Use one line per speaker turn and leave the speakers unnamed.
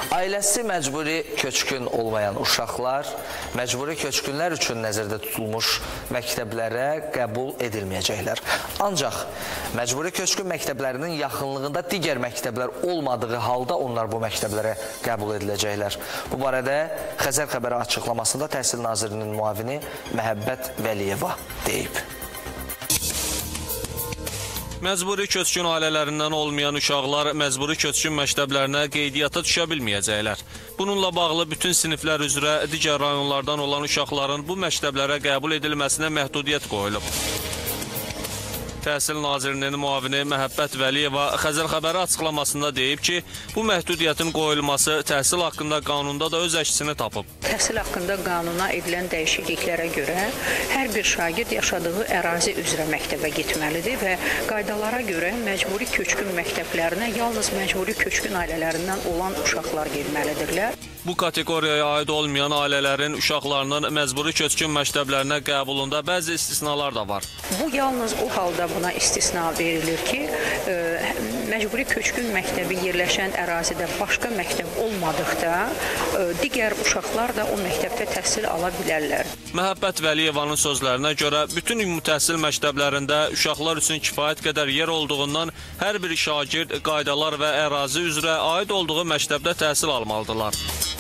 Ailəsi məcburi köçkün olmayan uşaqlar məcburi köçkünlər üçün nəzərdə tutulmuş məktəblərə qəbul edilməyəcəklər. Ancaq məcburi köçkün məktəblərinin yaxınlığında digər məktəblər olmadığı halda onlar bu məktəblərə qəbul ediləcəklər. Bu barədə Xəzər xəbəri açıqlamasında Təhsil Nazirinin müavini Məhəbbət Vəliyeva deyib.
Məcburi köçkün ailələrindən olmayan uşaqlar məcburi köçkün məktəblərinə qeydiyyata düşə bilməyəcəklər. Bununla bağlı bütün siniflər üzrə digər rayonlardan olan uşaqların bu məktəblərə qəbul edilməsinə məhdudiyyət qoyulub. Təhsil Nazirinin müavini Məhəbbət Vəliyeva Xəzər xəbəri açıqlamasında deyib ki, bu məhdudiyyətin qoyulması təhsil haqqında qanunda da öz əksini tapıb.
Təhsil haqqında qanuna edilən dəyişikliklərə görə hər bir şagird yaşadığı ərazi üzrə məktəbə getməlidir və qaydalara görə məcburi köçkün məktəblərinə yalnız məcburi köçkün ailələrindən olan uşaqlar getməlidirlər.
Bu kateqoriyaya aid olmayan ailələrin uşaqlarının məcburi köçkün məktəblərinə qəbulunda bəzi istisnalar da var.
Bu yalnız o halda buna istisna verilir ki, məcburi köçkün məktəbi yerləşən ərazidə başqa məktəb olmadıqda digər uşaqlar da o məktəbdə təhsil ala bilərlər.
Məhəbbət Vəliyevanın sözlərinə görə bütün ümumi təhsil məktəblərində uşaqlar üçün kifayət qədər yer olduğundan hər bir şagird qaydalar və ərazi üzrə aid olduğu məktəbdə təhsil almalıdırlar.